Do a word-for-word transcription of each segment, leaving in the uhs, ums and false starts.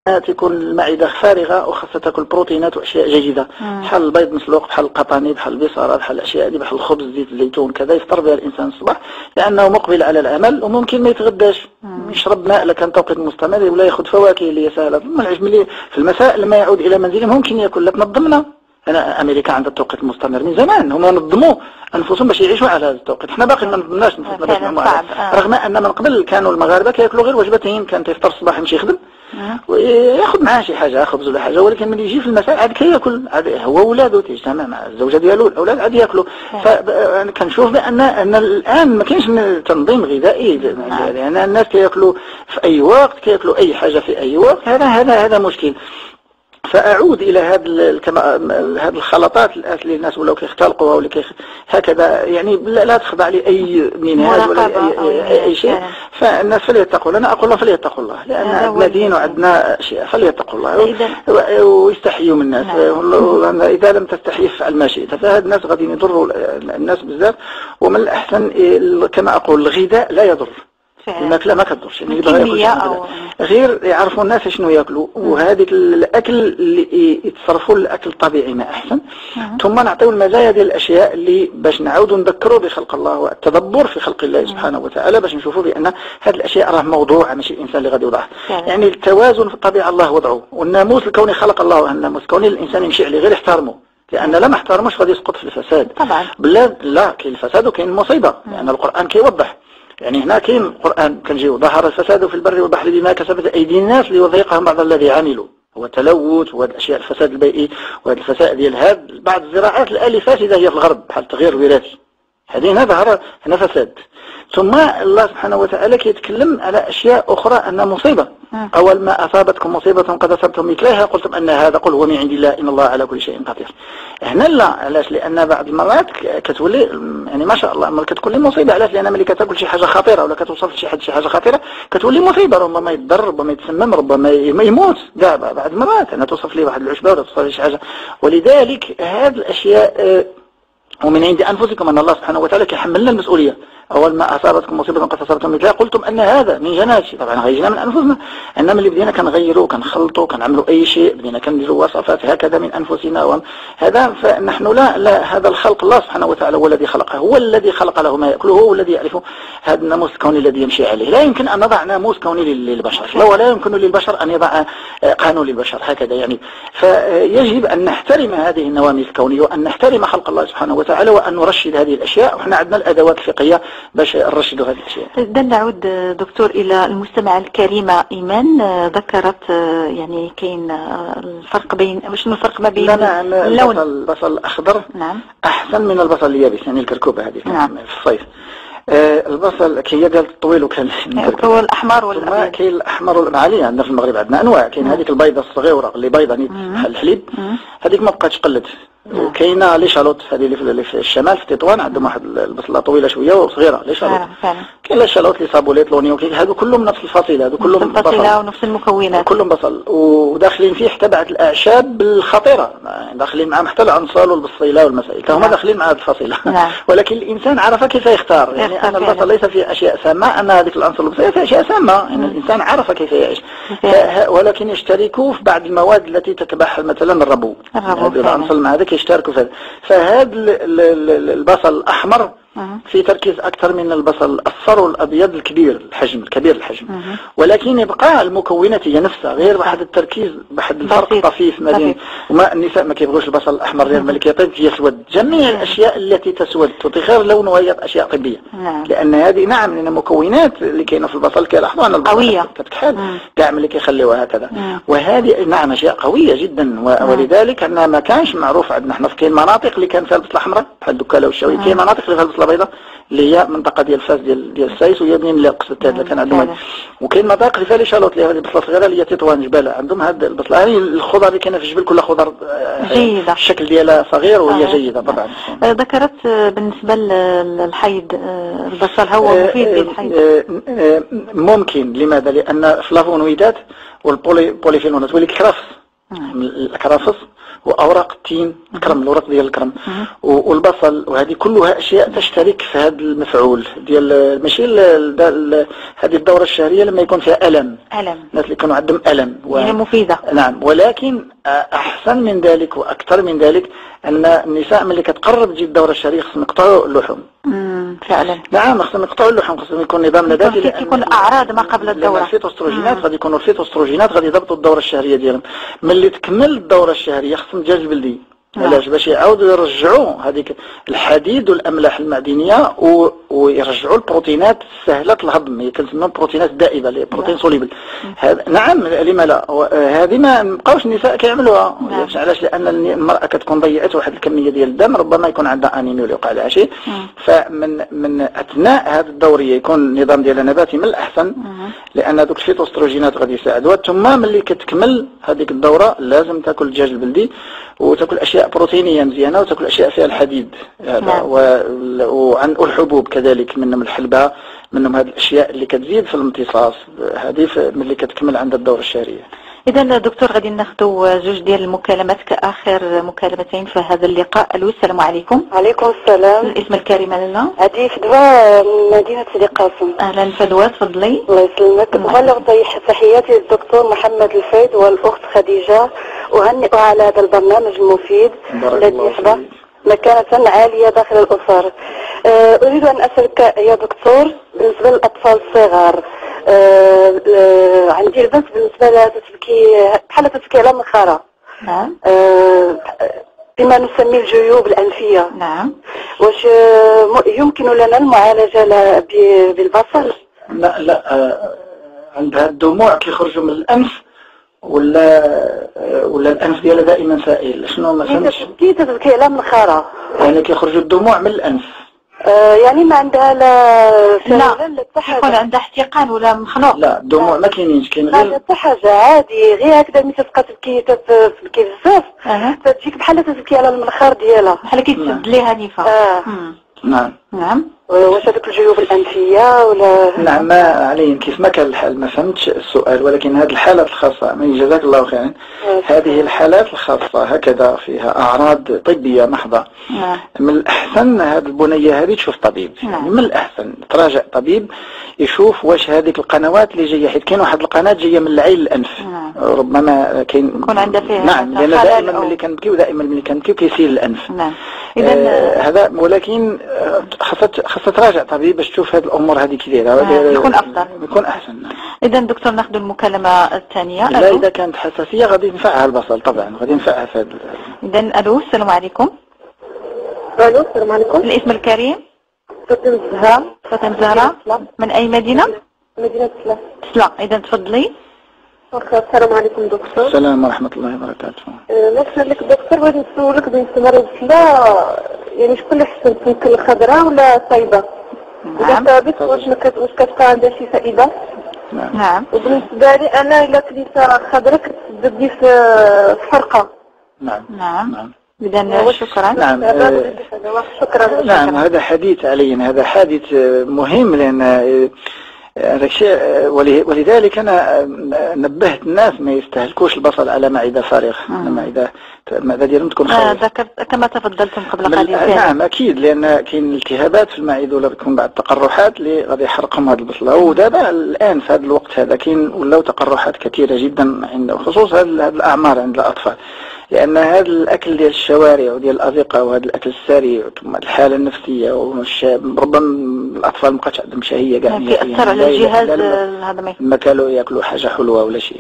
تكون المعدة فارغة وخاصة تاكل بروتينات واشياء جيدة بحال البيض مسلوق، بحال القطاني، بحال البصارة، بحال الاشياء هذه، بحال الخبز، زيت الزيتون كذا يفطر بها الانسان الصباح لانه مقبل على العمل، وممكن ما يتغداش، يشرب ماء لكان توقيت مستمر، ولا ياخذ فواكه اللي هي سهلة. ثم العجم اللي في المساء لما يعود الى منزله ممكن ياكل. لك نظمنا انا امريكا عندها التوقيت المستمر من زمان، هما نظموا انفسهم باش يعيشوا على هذا التوقيت. حنا باقي ما نظمناش نفوسنا باش نعملوا على آه. رغم ان من قبل كانوا المغاربه كياكلوا غير وجبتين، كان تفطر الصباح يمشي يخدم وياخذ معاه شي حاجه خبز ولا حاجه، ولكن ملي يجي في المساء عاد كياكل، عاد هو ولاده تيجتمع مع الزوجه ديالو الاولاد عاد ياكلوا. فانا كنشوف بان ان الان ما كاينش تنظيم غذائي، لان الناس كياكلوا في اي وقت، كياكلوا اي حاجه في اي وقت. هذا هذا هذا مشكل. فاعود الى هذا هذه الخلطات اللي الناس ولاو كيختلقوها ولا كيخ... هكذا يعني لا تخضع لاي منهاج ولا اي, أي, أي شيء. فالناس فليتقوا، انا اقول لهم فليتقوا الله، لان عندنا دين وعندنا اشياء، فليتقوا الله ويستحيوا من الناس. اذا لم تستحي فعل ما شئت. فهاد الناس غادي يضروا الناس بزاف، ومن الاحسن كما اقول الغذاء لا يضر، الماكله ما كتضرش، يعني غير يعرفوا الناس شنو ياكلوا، وهذيك الاكل اللي يتصرفوا الاكل الطبيعي ما احسن. مم. ثم نعطيو المزايا ديال الاشياء اللي باش نعاودوا نذكروا بخلق الله والتدبر في خلق الله سبحانه وتعالى، باش نشوفوا بان هذه الاشياء راه موضوعه ماشي الانسان اللي غادي يوضعها. يعني التوازن في الطبيعه الله وضعه، والناموس الكوني خلق الله الناموس الكوني الانسان يمشي عليه غير يحترمه، لان لا ما احترموش غادي يسقط في الفساد. طبعا بلا لا كاين الفساد وكاين المصيبه، لان القران كيوضح. يعني هنا كاين القرآن كنجيو ظهر الفساد في البر والبحر بما كسبت أيدي الناس ليذيقهم بعض الذي عملوا، هو تلوث وهذه الأشياء الفساد البيئي وهذا الفساد ديال هذا بعض الزراعات الآلية فاسدة هي في الغرب بحال التغيير الوراثي، هذه هنا ظهر هنا فساد. ثم الله سبحانه وتعالى كيتكلم على أشياء أخرى أنها مصيبة. أول ما أصابتكم مصيبة قد أصبتم مثلها قلتم أن هذا، قل هو من عند الله إن الله على كل شيء قدير. هنا لا، علاش؟ لأن بعض المرات كتولي يعني ما شاء الله أما كتكون لي مصيبة. علاش؟ لأن ملي كتاكل شي حاجة خطيرة ولا كتوصل لشي حد شي حاجة خطيرة كتولي مصيبة، ربما يتضر، ربما يتسمم، ربما يموت كاع. بعض المرات أنا توصف لي واحد العشبة ولا توصل لي شي حاجة. ولذلك هذه الأشياء ومن عند أنفسكم، أن الله سبحانه وتعالى كيحملنا المسؤولية. أول ما أصابتكم مصيبة قد أصابتم مثلها قلتم أن هذا من جناتي. طبعا غيجينا من أنفسنا، إنما اللي بدينا كنغيروا كنخلطوا كنعملوا أي شيء، بدينا كنديروا وصفات هكذا من أنفسنا هذا. فنحن لا لا هذا الخلق الله سبحانه وتعالى هو الذي خلقه، هو الذي خلق له ما يأكله، هو الذي يعرف هذا الناموس الكوني الذي يمشي عليه. لا يمكن أن نضع ناموس كوني للبشر، لا ولا يمكن للبشر أن يضع قانون للبشر هكذا يعني. فيجب أن نحترم هذه النواميس الكونية، وأن نحترم خلق الله سبحانه وتعالى، وأن نرشد هذه الأشياء. وإحنا عندنا الأدوات الفقهية باش نرشدوا هذه الأشياء. دل نعود دكتور إلى المستمعة الكريمة إيمان، ذكرت يعني كاين الفرق بين، شنو الفرق ما بين نعم اللون؟ البصل الأخضر نعم أحسن من البصل اليابس، يعني الكركوبة هذه نعم في الصيف. آه البصل كي قالت الطويل وكان هو الأحمر والأبيض. كاين الأحمر والمعالي عندنا في المغرب عندنا أنواع. كاين هذيك البيضة الصغيرة اللي بيضة بحال الحليب، هذيك ما بقاتش قلت. وكاينه لي شالوط هذه اللي في الشمال في تطوان عندهم واحد البصله طويله شويه وصغيره لي شالوط. كاين لي شالوط لي صابوليت لونيون، هادو كلهم نفس الفصيله، هادو كلهم نفس الفصيله ونفس المكونات، كلهم بصل. وداخلين فيه حتى بعض الاعشاب الخطيره، داخلين معهم حتى العنصال والبصيله والمسائل، هما داخلين مع هذه الفصيله. ولكن الانسان عرف كيف يختار، يعني ان البصل ليس فيه اشياء سامه، ان هذيك العنصر والبصيله فيه اشياء سامه، يعني الانسان عرف كيف يعيش. ولكن يشتركوا في بعض المواد التي تتبع مثلا الربو، هذا العنصر مع هذاك يشتركوا في هذا. فهذا البصل الأحمر في تركيز أكثر من البصل الأصفر والأبيض الكبير الحجم الكبير الحجم، ولكن يبقى المكونات هي نفسها، غير واحد التركيز واحد الفرق طفيف ما بين. وما النساء ما كيبغوش البصل الأحمر غير ملي كيطيب يسود. جميع الأشياء التي تسود تغير لونها هي أشياء طبية، لأن هذه نعم من المكونات اللي كاينه في البصل كيلاحظوا أن البصل كتكحل كاع ملي كيخليوها هكذا، وهذه نعم أشياء قوية جدا. ولذلك أنها ما كانش معروف عندنا حنا في كاين مناطق اللي كان فيها البصله الحمراء بحال الدكاله والشاوي، كاين مناطق اللي فيها البصله البيضاء اللي هي منطقه ديال فاس ديال ديال السايس وهي بنين لاقص اللي كان عندهم. وكاين مناطق اللي فيها لي شالوط اللي هي البصله الصغيره اللي هي تطوان جبال، عندهم هذه البصله. هذه الخضر اللي كاينه في الجبل كلها خضر جيده، الشكل ديالها صغير وهي جيده طبعا. ذكرت بالنسبه للحيض البصل هو مفيد للحيض؟ ممكن. لماذا؟ لان الفلافونويدات والبوليفينولات والكرافس الكرافس واوراق التين، الكرم، الورق ديال الكرم والبصل، وهذه كلها اشياء تشترك في هذا المفعول ديال ماشي هذه الدوره الشهريه لما يكون فيها الم الم الناس اللي كانوا عندهم الم و... يعني مفيده. نعم، ولكن احسن من ذلك واكثر من ذلك ان النساء ملي كتقرب تجي الدوره الشهريه خصهم يقطعوا اللحوم. امم فعلا. نعم، خصهم يقطعوا اللحوم، خصهم يكون نظام نباتي، لان يكون اعراض ما قبل الدوره. الفيتوستروجينات غادي يكونوا الفيتوستروجينات غادي يضبطوا الدوره الشهريه ديالهم. ملي تكمل الدوره الشهريه خصهم دجاج بلدي. علاش؟ باش يعاودوا يرجعوا هذيك الحديد والاملاح المعدنيه و... ويرجعوا البروتينات سهله الهضم، هي كنسميهم بروتينات دائبه، اللي بروتين سوليبل. هذا نعم، لما لا؟ هذه ما مابقاوش النساء كيعملوها. علاش؟ لان المراه كتكون ضيعت واحد الكميه ديال الدم، ربما يكون عندها انيميا ولا يوقع لها شيء. فمن من اثناء هذه الدوريه يكون النظام ديالها نباتي من الاحسن، لان هذوك الفيتوستروجينات غادي يساعدوها. ثم ملي كتكمل هذيك الدوره لازم تاكل الدجاج البلدي وتاكل اشياء بروتينيه مزيانه وتاكل اشياء فيها الحديد هذا. نعم. وعن الحبوب كذلك، منهم الحلبه، منهم هذه الاشياء اللي كتزيد في الامتصاص، هذه ملي كتكمل عند الدوره الشهريه. اذا دكتور غادي ناخذوا جوج ديال المكالمات كاخر مكالمتين في هذا اللقاء. الو، السلام عليكم. وعليكم السلام. الاسم الكريمه لنا؟ هذه فدوى من مدينه سيدي قاسم. اهلا فدوى، تفضلي. الله يسلمك. بغلغ تحياتي للدكتور محمد الفايد والاخت خديجه، وهنئها على هذا البرنامج المفيد الذي يحظى مكانه عاليه داخل الاسر. اريد ان اسالك يا دكتور بالنسبه للاطفال الصغار، أه أه عندي البنت بالنسبه لها تبكي بحال تبكي على منخره. نعم. أه بما نسميه الجيوب الانفيه. نعم. واش يمكن لنا المعالجه بالبصل؟ لا لا، أه عندها الدموع كيخرجوا من الانف ولا ولا الانف ديالها دائما سائل؟ شنو ما فهمتش. كي تبكي على منخره يعني كيخرجوا الدموع من الانف. آه يعني ما عندها لا لا يكون عندها احتقان ولا مخنوق؟ لا، الدموع ما كاينينش، كاين غير لا حتى حاجه عادي، غير هكذا ملي تبقى تبكي تبكي بزاف أه. تجيك بحال تبكي على المنخار ديالها، بحال كيتسد ليها نيفه. اه نعم نعم. واش هذوك الجيوب الانفيه ولا؟ نعم، ما عليهم كيف ما كان الحال. ما فهمتش السؤال، ولكن هذه الحالات الخاصه، من جزاك الله خيرا، هذه الحالات الخاصه هكذا فيها اعراض طبيه محضه. نعم. من الاحسن هذه البنيه هذه تشوف طبيب. نعم. يعني من الاحسن تراجع طبيب يشوف واش هذيك القنوات اللي جايه، حيت كاين واحد القناه جايه من العين للانف. نعم. ربما كاين يكون عندها فيها. نعم، لان دائما ملي كنبكيو دائما ملي كنبكيو كيسيل الانف. نعم. اذا آه هذا، ولكن خاصها خاصها تراجع طبيب باش تشوف هذه الامور هذه كي دايره. آه يكون افضل، يكون احسن. اذا دكتور ناخذ المكالمه الثانيه. لا، اذا كانت حساسيه غادي ينفعها البصل طبعا، غادي ينفعها في هذا. اذا الو، السلام عليكم. الو، السلام عليكم. الاسم الكريم؟ فاطمه زهراء. فاطمه زهراء من اي مدينه؟ مدينه سلا. سلا. اذا تفضلي. السلام عليكم دكتور. السلام ورحمه الله وبركاته. نسألك دكتور، بغيت نسولك بالنسبه لمريض سلا، يعني شكون اللي احسن تمكن الخضراء ولا الصايبه؟ نعم. ثابت واش واش كتبقى عندها شي فائده؟ نعم. نعم. وبالنسبه لي انا الا كليت خضراء كتسبب في حرقه. نعم. نعم. نعم. إذا شكرا. نعم. شكرا. نعم، هذا حديث علينا، هذا حادث مهم، لأن هذا الشيء، ولذلك أنا نبهت الناس ما يستهلكوش البصل على معدة فارغة، معدة المعدة ديالهم تكون خاوية. آه ذكرت كما تفضلتم قبل قليل. نعم أكيد، لأن كاين التهابات في المعدة ولا بتكون بعد تقرحات اللي غادي يحرقهم هذا البصل. ودابا الآن في هذا الوقت هذا كاين ولاو تقرحات كثيرة جدا عند خصوصا هذه الأعمار عند الأطفال، لأن هذا الأكل ديال الشوارع وديال الأذقة وهذا الأكل السريع ثم الحالة النفسية والشاب، ربما الأطفال ما بقاش عندهم شهية كاع، كيأثر على الجهاز هذا، ما كانوا ياكلوا حاجة حلوة ولا شيء.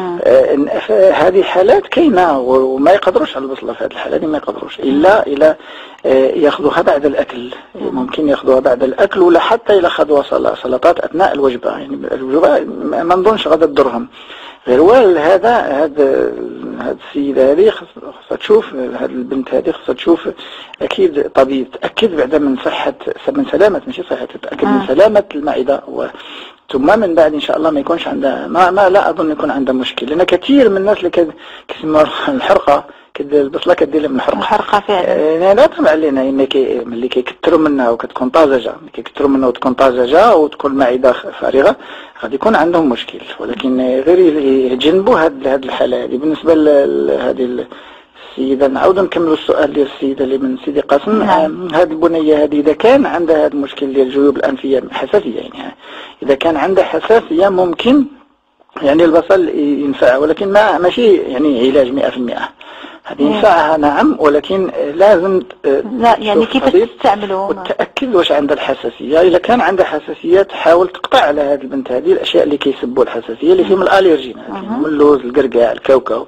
آه هذه حالات كاينة وما يقدروش على البصلة في هذه الحالة، ما يقدروش إلا إلى آه ياخذوها بعد الأكل. ممكن ياخذوها بعد الأكل ولا حتى إلى خذوا سلطات أثناء الوجبة، يعني الوجبة ما نظنش غادي تضرهم. غير وال هذا هذا هذه السيدة هذه خصها تشوف، هذه البنت هذه خصها تشوف أكيد طبيب، تأكد بعدا من صحة من سلامة، ماشي صحة، تتأكد من سلامة المعدة، ثم من بعد إن شاء الله ما يكونش عندها ما, ما لا أظن يكون عندها مشكل، لأن كثير من الناس اللي كيسموا الحرقة كدير البصله كدير من حرقه حرقه فعلا. لا طبعا لنا ملي ملي كيكثروا منها وكتكون طازجه، ملي كيكثروا منها وتكون طازجه وتكون المعده فارغه غادي يكون عندهم مشكل. ولكن غير يتجنبوا هاد هاد الحاله هذه. بالنسبه لهذه السيده نعاودوا نكملوا السؤال ديال السيده اللي من سيدي قاسم. نعم. هذه البنيه هذه اذا كان عندها هذا المشكل ديال الجيوب الانفيه حساسيه، يعني اذا كان عندها حساسيه ممكن يعني البصل ينفع، ولكن ما ماشي يعني علاج مئة في المئة. هذه ينفعها نعم، ولكن لازم لا يعني كيف تستعملوا وتأكد واش عندها الحساسية. إذا كان عندها حساسية تحاول تقطع على هذه البنت هذه الأشياء اللي كيسبوا الحساسية اللي فيهم الأليرجين، من اللوز، القرقاع، الكاوكاو،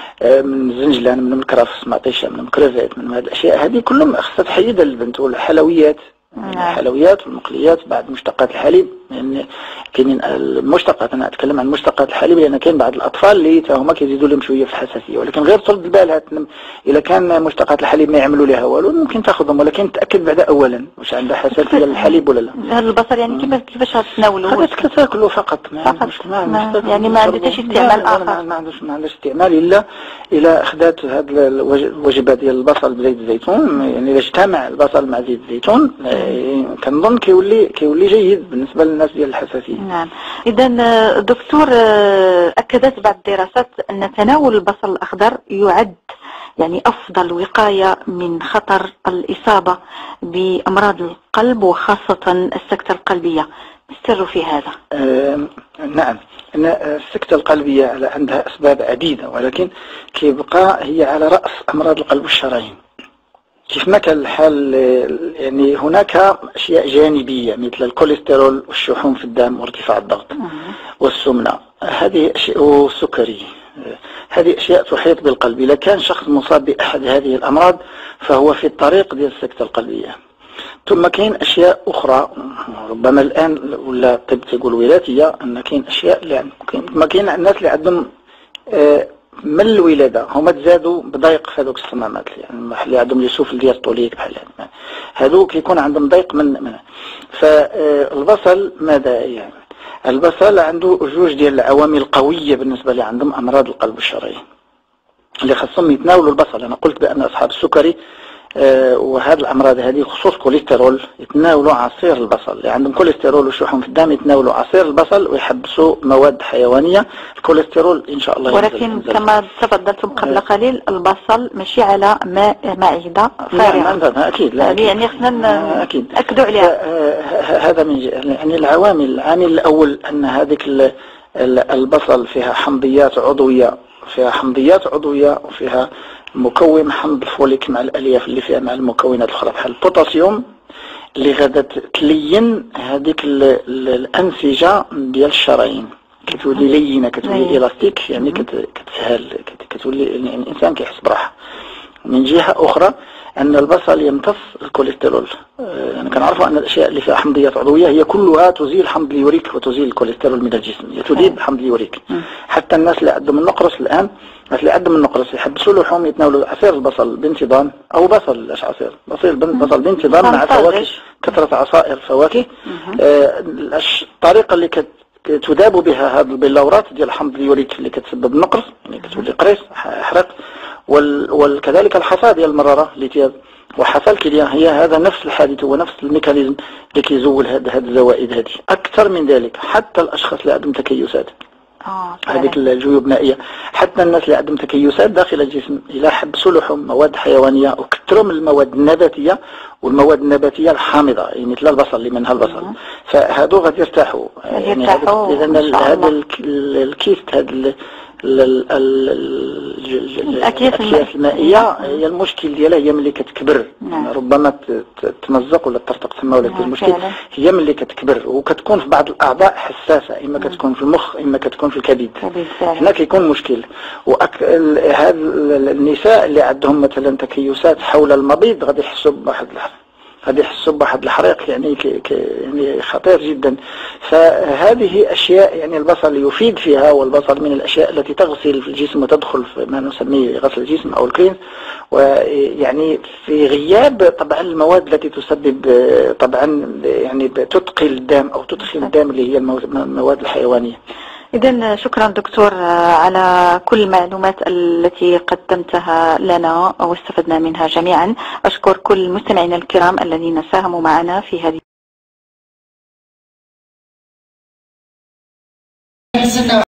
من الزنجلان، من الكرفس، معطيشة، من الكريفات، من هذه الأشياء هذه كلهم خصها تحيدها للبنت. والحلويات الحلويات والمقليات بعد مشتقات الحليب، لان يعني كاينين المشتقات، انا اتكلم عن مشتقات الحليب لان كاين بعض الاطفال اللي تا هما كيزيدوا لهم شويه في الحساسيه، ولكن غير ترد بالها الا كان مشتقات الحليب ما يعملوا لها والو ممكن تاخذهم، ولكن تاكد بعدا اولا واش عندها حساسيه للحليب ولا لا. هذا البصل يعني كيفاش كيفاش غتناولوا؟ هذا تاكلوا فقط، ما فقط ما ما يعني ما عندوش استعمال اخر، ما عندوش ما عندوش استعمال الا الى اخذات هذه الوجبه ديال البصل بزيت الزيتون. يعني اذا اجتمع البصل مع زيت الزيتون كنظن كيولي كيولي جيد بالنسبه للناس ديال الحساسيه. نعم. اذا دكتور اكدت بعض الدراسات ان تناول البصل الاخضر يعد يعني افضل وقايه من خطر الاصابه بامراض القلب وخاصه السكته القلبيه. ما السر في هذا؟ آه نعم، ان السكته القلبيه عندها اسباب عديده، ولكن كيبقى هي على راس امراض القلب والشرايين. كيف ما كان الحال يعني هناك أشياء جانبية مثل الكوليسترول والشحوم في الدم وارتفاع الضغط والسمنة، هذه أشياء والسكري، هذه أشياء تحيط بالقلب. إذا كان شخص مصاب بأحد هذه الأمراض فهو في الطريق ديال السكتة القلبية. ثم كاين أشياء أخرى ربما الآن ولا الطب تيقول وراثية، أن كاين أشياء اللي ما كاين الناس اللي عندهم آه من الولادة هما تزادوا بضيق في هذوك الصمامات، يعني اللي عندهم يسوف الدياستوليك بحال هذا، هذوك يكون عندهم ضيق من منه. فالبصل ماذا يعني؟ البصل عنده جوج ديال العوامل قوية بالنسبة لي عندهم أمراض القلب والشرايين اللي خاصهم يتناولوا البصل. أنا قلت بأن أصحاب السكري آه وهذه الأمراض هذه خصوص كوليسترول يتناولوا عصير البصل، اللي عندهم كوليسترول وشحوم في الدم يتناولوا عصير البصل ويحبسوا مواد حيوانية. الكوليسترول إن شاء الله ولكن ينزل كما ينزل. تفضلتم قبل آه قليل البصل ماشي على ماء معدة فارغة. نعم أكيد، لا أكيد. يعني خصنا نأكدوا عليها. آه هذا من يعني العوامل. العامل الأول أن هذيك البصل فيها حمضيات عضوية، فيها حمضيات عضوية وفيها مكون حمض الفوليك مع الالياف اللي فيها مع المكونات الاخرى بحال البوتاسيوم اللي غادا تلين هذيك الانسجه ديال الشرايين، كتولي لينه، كتولي الاستيك، يعني كتسهل، كتولي يعني الانسان كيحس براحه. من جهه اخرى ان البصل يمتص الكوليسترول. يعني كنعرفوا ان الاشياء اللي فيها حمضيات عضويه هي كلها تزيل حمض اليوريك وتزيل الكوليسترول من الجسم، هي تذيب حمض اليوريك. حتى الناس اللي عندهم النقرس الان، الناس اللي عندهم النقرس يحبسوا لحوم يتناولوا عصير البصل بانتظام، او بصل لاش عصير بصل بصل بانتظام مع فواكه، كثره عصائر فواكه. آه الطريقه اللي كت تذاب بها هذه البلورات ديال حمض اليوريك اللي كتسبب النقرس، يعني كتولي قريص حرق، وكذلك الحصى ديال المراره اللي تياب وحصى الكليه، هي هذا نفس الحادث ونفس الميكانيزم اللي كيزول هاد هاد الزوائد هذه. اكثر من ذلك حتى الاشخاص اللي عندهم تكيسات، اه هذيك الجيوب النائيه، حتى الناس اللي عندهم تكيسات داخل الجسم الى حبسوا لحوم مواد حيوانيه وكثروا من المواد النباتيه، والمواد النباتيه الحامضه يعني مثل البصل اللي منها البصل، فهادو غادي يرتاحوا. يعني اذا هذا الكيست هذا الأكياس المائية هي المشكل ديالها هي ملي كتكبر. نعم. ربما تمزق ولا ترتق ثم ولا نعم. المشكل فعلا. هي ملي كتكبر وكتكون في بعض الأعضاء حساسة، إما نعم. كتكون في المخ إما كتكون في الكبد، هنا كيكون مشكل. وأك... هاد النساء اللي عندهم مثلا تكيسات حول المبيض غادي يحسوا بواحد غادي يحسوا بواحد الحريق يعني ك... ك... يعني خطير جدا. فهذه أشياء يعني البصل يفيد فيها، والبصل من الأشياء التي تغسل في الجسم وتدخل في ما نسميه غسل الجسم أو الكلينز، ويعني في غياب طبعا المواد التي تسبب طبعا يعني تثقل الدم أو تدخل الدم اللي هي المواد الحيوانية. إذن شكرا دكتور على كل المعلومات التي قدمتها لنا واستفدنا منها جميعا. أشكر كل مستمعينا الكرام الذين ساهموا معنا في هذه